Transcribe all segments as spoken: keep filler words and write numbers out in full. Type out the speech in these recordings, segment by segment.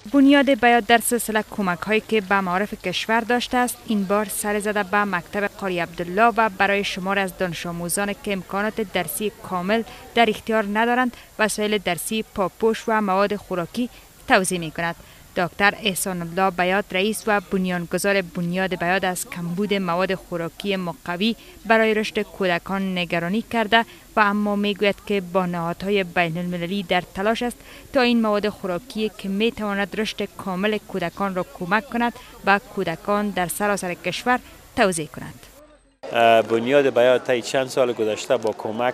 بنیاد بیات در سلسله کمک هایی که به معارف کشور داشته است، این بار سر زده به مکتب قاری عبدالله و برای شمار از دانش آموزان که امکانات درسی کامل در اختیار ندارند وسایل درسی، پاپوش و مواد خوراکی توزیع می کند. دکتر احسان الله بیات رئیس و بنیانگذار بنیاد بیات از کمبود مواد خوراکی مقوی برای رشد کودکان نگرانی کرده و اما میگوید که با نهادهای بین المللی در تلاش است تا این مواد خوراکی که می تواند رشد کامل کودکان را کمک کند به کودکان در سراسر کشور توزیع کند. بنیاد بیات طی چند سال گذشته با کمک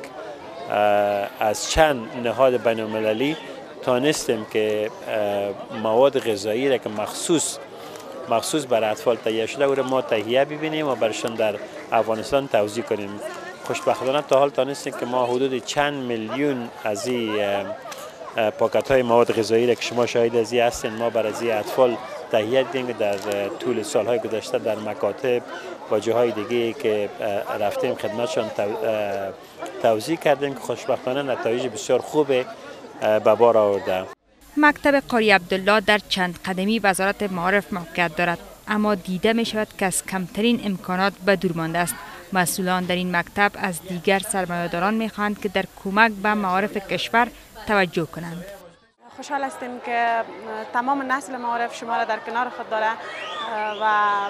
از چند نهاد بین المللی تانستیم که مواد غذایی را که مخصوص مخصوص برای اطفال تهیه شده او را ما تهیه ببینیم و برشان در افغانستان توزیع کنیم. خوشبختانه تا حال تانستیم که ما حدود چند میلیون از این پاکت های مواد غذایی را که شما شاهد از این هستین ما برای از این اطفال تهیه دیدیم در طول سالهای گذشته در مکاتب و جاهای دیگه که رفتیم خدمتشان توزیع کردیم که خوشبختانه نتایج بسیار خوبه به بار آورده. مکتب قاری عبدالله در چند قدمی وزارت معارف موقعیت دارد، اما دیده می شود که از کمترین امکانات به دور مانده است. مسئولان در این مکتب از دیگر سرمایه‌داران می خواهند که در کمک به معارف کشور توجه کنند. خوشحال هستیم که تمام نسل معارف شما را در کنار خود داره و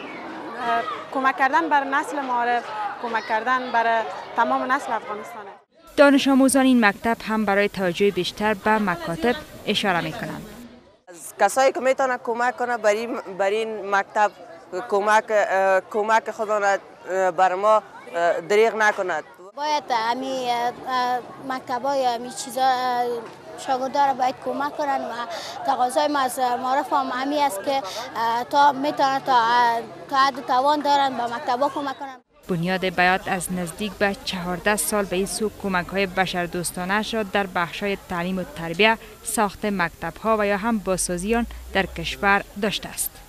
کمک کردن بر نسل معارف، کمک کردن بر تمام نسل افغانستانه. دانش آموزان این مکتب هم برای توجه بیشتر به مکاتب اشاره می کنند. از کسایی که میتونه کمک کنه بر این بر این مکتب کمک کمک خدا را بر ما دریغ نکند. باید امی مکتبای امی چیزا شاگردان را باید کمک کنن و تقاضای ما از معارف هم امی است که تا میتونه تا تا حد توان دارن به مکتبا کمک کنن. بنیاد بیات از نزدیک به چهارده سال به این سو کمک های بشردوستانه شد در بخش‌های تعلیم و تربیت، ساخت مکتب ها و یا هم بازسازی آن در کشور داشته است.